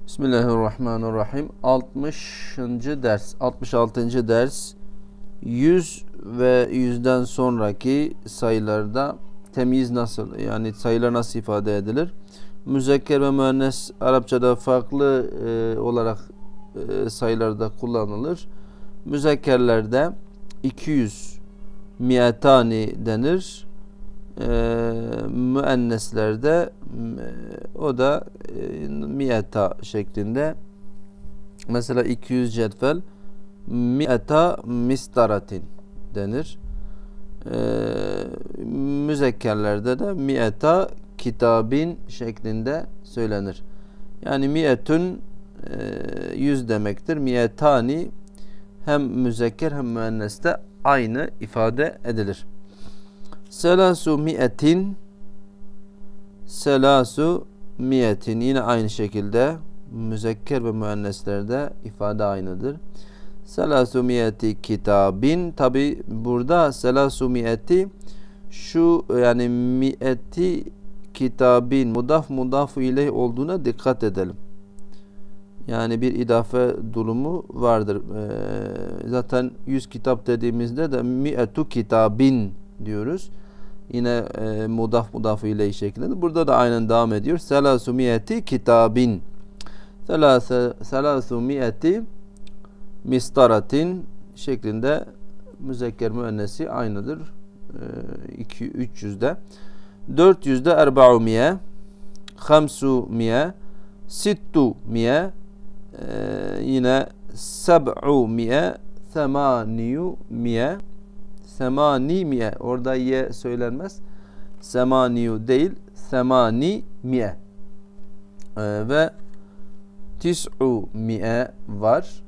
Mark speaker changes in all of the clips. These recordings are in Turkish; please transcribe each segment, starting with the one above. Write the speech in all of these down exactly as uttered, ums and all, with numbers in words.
Speaker 1: Bismillahirrahmanirrahim. altmışıncı ders, altmış altıncı ders yüz ve yüzden sonraki sayılarda temyiz nasıl, yani sayılar nasıl ifade edilir? Müzekker ve müennes Arapçada farklı e, olarak e, sayılarda kullanılır. Müzekkerlerde iki yüz mi'etani denir. E, müenneslerde e, o da e, mi'eta şeklinde. Mesela iki yüz cetvel mi'eta mistaratin denir. E, müzekkerlerde de mi'eta kitabin şeklinde söylenir. Yani mi'etün e, yüz demektir. Mi'etani hem müzekker hem müenneste aynı ifade edilir. Selasu mi'etin Selasu mi'etin yine aynı şekilde müzekker ve müenneslerde ifade aynıdır. Selasu mi'eti kitabin, tabi burada selasu mi'eti şu, yani mi'eti kitabin mudaf mudaf ileyh olduğuna dikkat edelim. Yani bir idafe durumu vardır. Ee, zaten yüz kitap dediğimizde de mi'etu kitabin diyoruz. Yine e, mudaf mudaf ileyh şeklinde. Burada da aynen devam ediyor. Selasu mi'eti kitabin. Selasu mi'eti mistaratin şeklinde müzekker müennesi aynıdır. iki üç yüzde. dört yüzde erba'u mi'e, hamsu mi'e, sittu mi'e, yine seb'u mi'e, semaniyu mi'e, semani mi'e, orada ye söylenmez. Semaniyu değil, semani mi'e. Ee, ve tis'u mi'e var.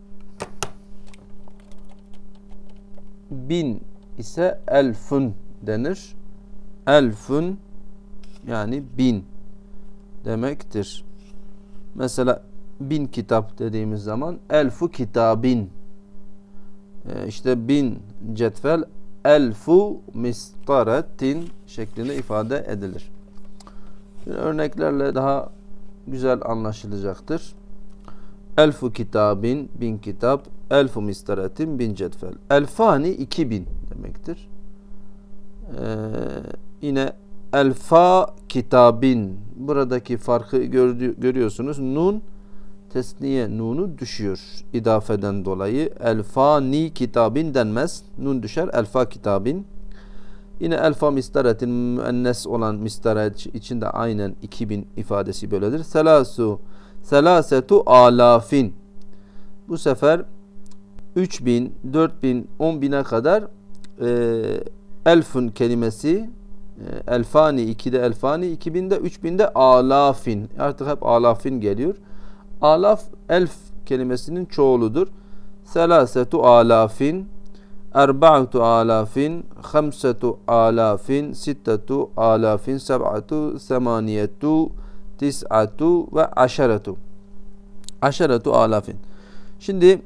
Speaker 1: Bin ise elfun denir. Elfun yani bin demektir. Mesela bin kitap dediğimiz zaman elfu kitabin. Ee, işte bin cetvel elfu mistaratin şeklinde ifade edilir. Şimdi örneklerle daha güzel anlaşılacaktır. Elfu kitabin, bin kitap, elfu mistaratin, bin cetvel. Elfani iki bin demektir. Ee, yine elfa kitabin, buradaki farkı gördü, görüyorsunuz. Nun tesniye nunu düşüyor idafeden dolayı. Elfani kitabin denmez. Nun düşer. Elfa kitabin. Yine elfa mistaratin, müennes olan mistaret içinde aynen iki bin ifadesi böyledir. Selasu selasetu alafin. Bu sefer üç bin, dört bin, on bine kadar e, elfun kelimesi, e, elfani ikide elfani, iki binde, üç binde alafin. Artık hep alafin geliyor. Alaf elf kelimesinin çoğuludur. Selasetu alafin, erba'atu alafin, hamsetu alafin, sittetu alafin, seb'atu, semaniyetu, tis'atu ve aşeretu. Aşeretu alafin. Şimdi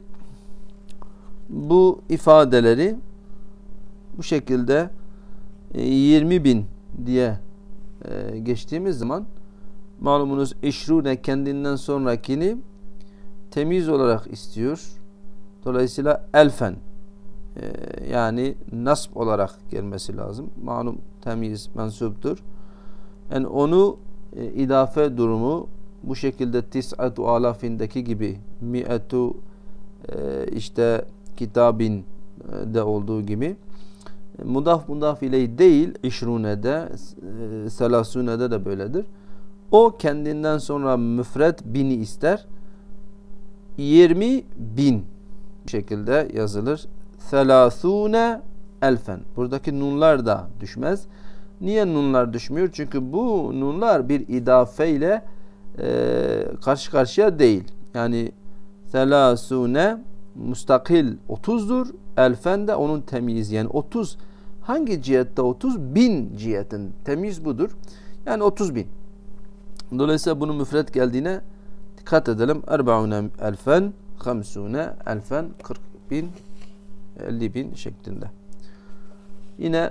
Speaker 1: bu ifadeleri bu şekilde yirmi bin diye geçtiğimiz zaman malumunuz işrune kendinden sonrakini temiz olarak istiyor. Dolayısıyla elfen yani nasb olarak gelmesi lazım. Malum temiz mensuptur. Yani onu e, idafe durumu bu şekilde tis'atu alafindeki gibi mi'etu e, işte kitabin e, de olduğu gibi mudaf mudaf ileyh değil, işrune'de e, selasune'de de böyledir. O kendinden sonra müfret bini ister. yirmi bin şekilde yazılır. Selasune elfen. Buradaki nunlar da düşmez. Niye nunlar düşmüyor? Çünkü bu nunlar bir idafe ile e, karşı karşıya değil. Yani selasune mustakil otuzdur. Elfen de onun temyiz. Yani otuz. Hangi cihette otuz? Bin cihetin temyiz budur. Yani otuz bin. Dolayısıyla bunun müfret geldiğine dikkat edelim. Erbaune elfen, hamsune elfen, kırk bin, elli bin şeklinde. Yine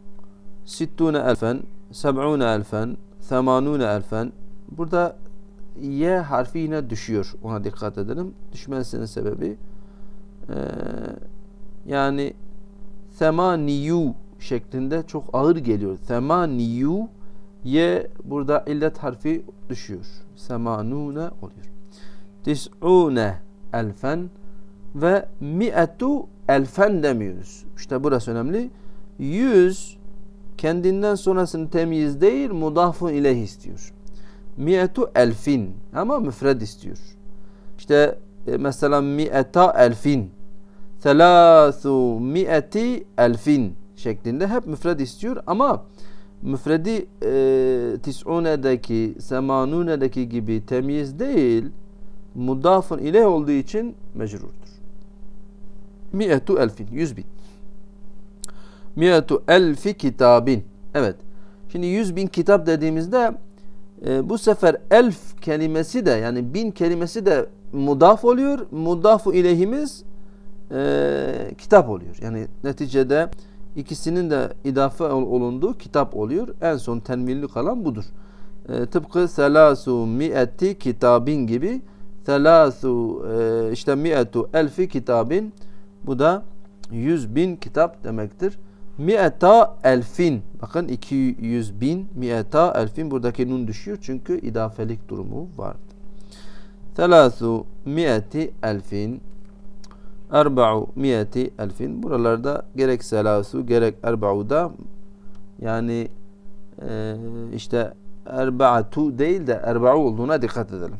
Speaker 1: sittune elfen, seb'une elfen, semanune elfen. Burada Y harfi yine düşüyor. Ona dikkat edelim. Düşmesinin sebebi e, yani semaniyu şeklinde çok ağır geliyor. Semaniyu Y burada illet harfi düşüyor. Semanune oluyor. Tis'une elfen ve mi'etu elfen demiyoruz. İşte burası önemli. Yüz kendinden sonrasını temyiz değil, mudafun ileyh istiyor. Mi'etu elfin ama müfred istiyor. İşte e, mesela mi'eta elfin, selâsu mi'eti elfin şeklinde hep müfred istiyor ama müfredi e, tis'une'deki, semanune'deki gibi temyiz değil, mudafun ileyh olduğu için mecrurdur. Mi'etu elfin, yüz bin. Mi'etu elfi kitabin. Evet. Şimdi yüz bin kitap dediğimizde e, bu sefer elf kelimesi de yani bin kelimesi de mudaf oluyor. Mudafu ileyhimiz e, kitap oluyor. Yani neticede ikisinin de idafe olunduğu kitap oluyor. En son tenvilli kalan budur. E, tıpkı selasu mi'eti kitabin gibi selasu e, işte mi'etu elfi kitabin, bu da yüz bin kitap demektir. Mi'eta elfin, bakın iki yüz bin, mi'eta elfin, buradaki nun düşüyor çünkü idafelik durumu vardı. Selasu mi'eti elfin, erba'u mi'eti elfin. Buralarda gerek selasu gerek erba'uda yani e, işte erba'atu değil de erba'u olduğuna dikkat edelim.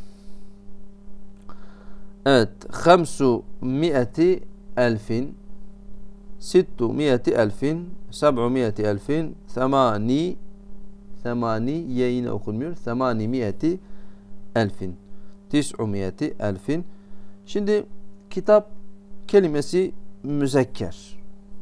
Speaker 1: Evet. Hamsu mi'eti elfin, sittu mi'eti elfin, seb'u mi'eti elfin, semani, semani ye yine okunmuyor. Semani mi'eti elfin, tis'u mi'eti elfin. Şimdi kitap kelimesi müzekker.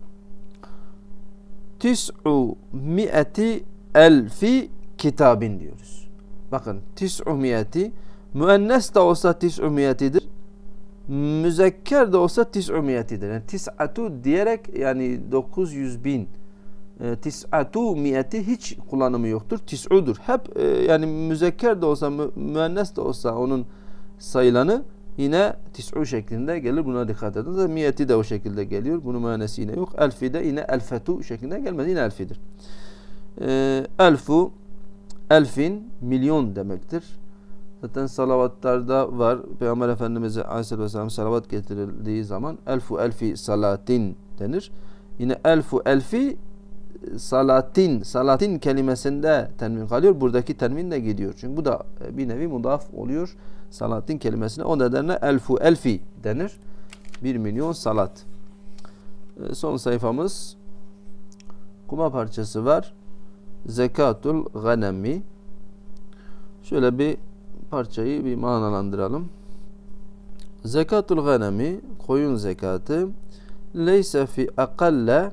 Speaker 1: Tis'u mi'eti elfi kitabin diyoruz. Bakın tis'u mi'eti müennes de olsa tis'u mi'etidir. Müzekker de olsa tis'u mi'etidir. Yani tis'atu diyerek yani dokuz yüz bin, e, tis'atu mi'eti hiç kullanımı yoktur. Tis'udur. Hep e, yani müzekker de olsa mü, müennes de olsa onun sayılanı yine tis'u şeklinde gelir. Buna dikkat edin. Mi'eti de o şekilde geliyor. Bunun müennesi yine yok. Elfi de yine elfetu şeklinde gelmez. Yine elfidir. E, elfu, elfin milyon demektir. Zaten salavatlarda var. Peygamber Efendimiz'e aleyhisselatü vesselam salavat getirildiği zaman elfu elfi salatin denir. Yine elfu elfi salatin, salatin kelimesinde tenvin kalıyor. Buradaki tenvin de gidiyor. Çünkü bu da bir nevi mudaf oluyor salatin kelimesine. O nedenle elfu elfi denir. Bir milyon salat. Son sayfamız kuma parçası var. Zekatul ganemi. Şöyle bir parçayı bir manalandıralım. Zekatul ganemi, koyun zekatı, leyse fi akalle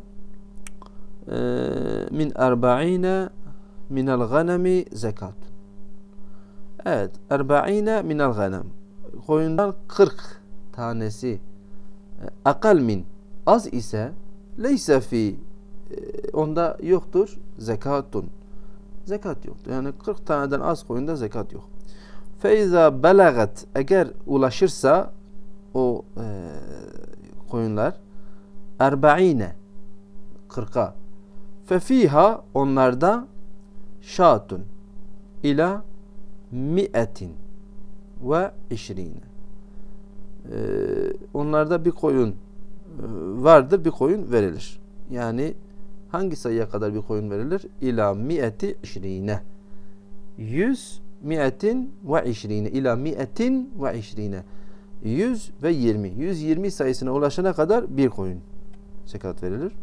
Speaker 1: min erba'ine minel ganemi zekat. Evet, erba'ine minel ganem. Koyundan kırk tanesi akal min, az ise leyse fi, onda yoktur zekatun. Zekat yoktur. Yani kırk taneden az koyunda zekat yok. Feiza belagat, eğer ulaşırsa o e, koyunlar erba'ine, kırka, fefiha, onlarda şatun ila mi'etin ve işrine, e, onlarda bir koyun e, vardır, bir koyun verilir. Yani hangi sayıya kadar bir koyun verilir? İla mi'eti işrine, yüz mi'etin ve işrine, ila mi'etin ve işrine, yüz ve yirmi, yüz yirmi sayısına ulaşana kadar bir koyun zekat verilir.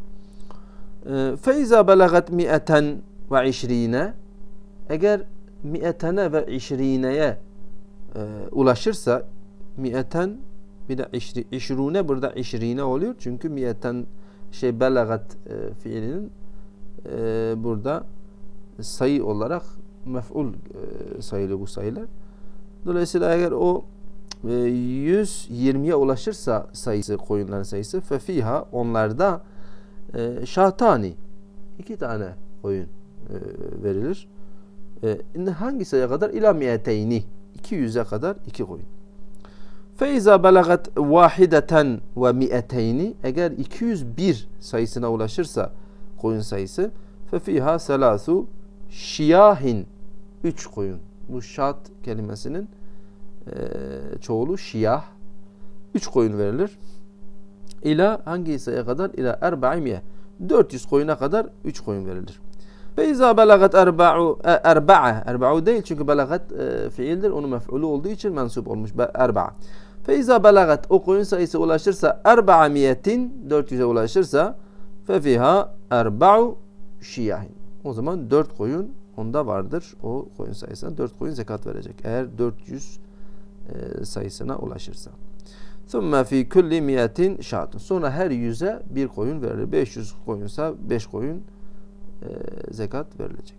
Speaker 1: Feiza belagat mi'eten ve işrine, eğer mi'etene ve işrineye e, ulaşırsa, mi'eten bir de işri, işrune, burada işrine oluyor çünkü mi'eten şey belagat e, fiilinin e, burada sayı olarak mef'ul e, sayılı bu sayılar. Dolayısıyla eğer o e, yüz yirmiye ulaşırsa sayısı, koyunların sayısı, fefiha, onlarda e, şatani, iki tane koyun e, verilir. E, hangi sayıya kadar? İlâ mi'eteyni. iki yüze kadar iki koyun. Feiza belagat vahideten ve mi'eteyni, eğer iki yüz bir sayısına ulaşırsa koyun sayısı, fefiha selasu şiyahin, üç koyun. Bu şat kelimesinin e, çoğulu şiyah. üç koyun verilir. İla hangi sayıya kadar? İla erba'imiye. dört yüz koyuna kadar üç koyun verilir. Feiza belagat erba'u erba'a. Erba'u değil çünkü belagat e, fiildir. Onun mef'ulü olduğu için mensup olmuş. Erba'a. Feiza belagat, o koyun sayısı ulaşırsa erba'amiyetin, dört yüze ulaşırsa fefiha erba'u şiyahin. O zaman dört koyun onda vardır. O koyun sayısına dört koyun zekat verecek. Eğer dört yüz e, sayısına ulaşırsa. Thumma fi kulli miyetin şatun. Sonra her yüze bir koyun verilir. beş yüz koyunsa beş koyun e, zekat verilecek.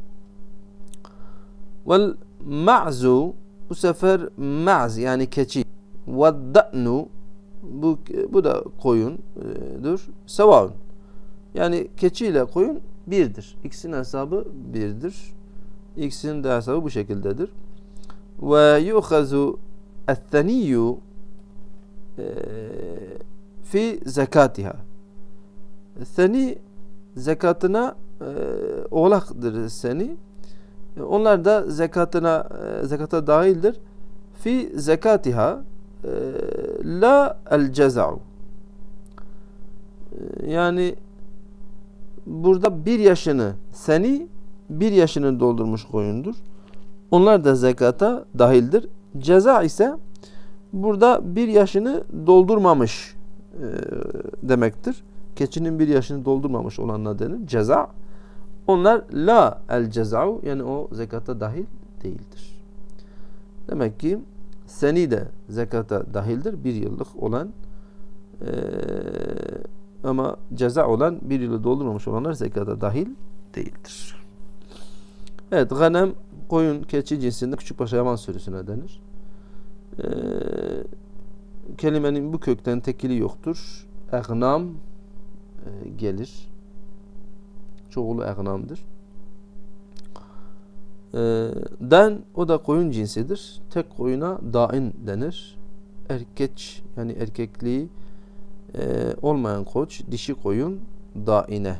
Speaker 1: Vel ma'zu, bu sefer ma'z yani keçi. Ve da'nu, bu, bu da koyundur. Sevaun. Yani keçi ile koyun birdir. İkisinin hesabı birdir. İkisinin de hesabı bu şekildedir. Ve yu'khazu el-thaniyyu fi zekatiha. Seni zekatına e, oğlaktır seni. Onlar da zekatına e, zekata dahildir. Fi zekatiha e, la el ceza'u. E, yani burada bir yaşını seni bir yaşını doldurmuş koyundur. Onlar da zekata dahildir. Ceza ise burada bir yaşını doldurmamış e, demektir. Keçinin bir yaşını doldurmamış olanlar denir. Ceza. Onlar la el ceza'u, yani o zekata dahil değildir. Demek ki seni de zekata dahildir. Bir yıllık olan e, ama ceza olan bir yılı doldurmamış olanlar zekata dahil değildir. Evet, ganem koyun keçi cinsinde küçükbaş hayvan sürüsüne denir. Ee, kelimenin bu kökten tekili yoktur. Egnam e, gelir. Çoğulu egnamdır. Ee, den, o da koyun cinsidir. Tek koyuna dain denir. Erkeç yani erkekliği e, olmayan koç, dişi koyun daine.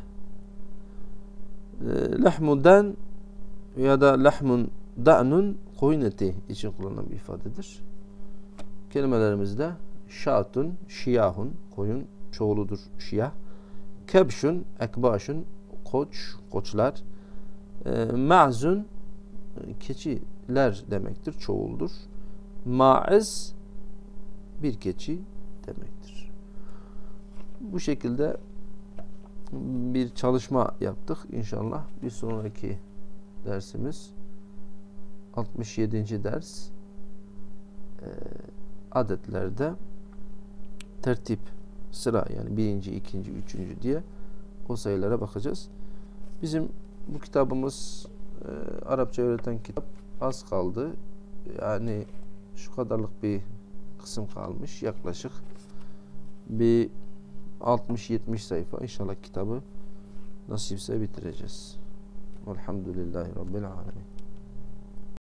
Speaker 1: E, lahmu den ya da lahmun da'nun, koyun eti için kullanılan bir ifadedir. Kelimelerimizde şatun, şiyahun, koyun çoğuludur şiyah. Kebşun, ekbaşun, koç, koçlar. E, ma'zun, keçiler demektir, çoğuldur. Ma'iz, bir keçi demektir. Bu şekilde bir çalışma yaptık. İnşallah bir sonraki dersimiz altmış yedinci ders e, adetlerde tertip, sıra, yani birinci, ikinci, üçüncü diye o sayılara bakacağız. Bizim bu kitabımız e, Arapça öğreten kitap az kaldı. Yani şu kadarlık bir kısım kalmış. Yaklaşık bir altmış yetmiş sayfa. İnşallah kitabı nasipse bitireceğiz. Elhamdülillahi Rabbil Alemin.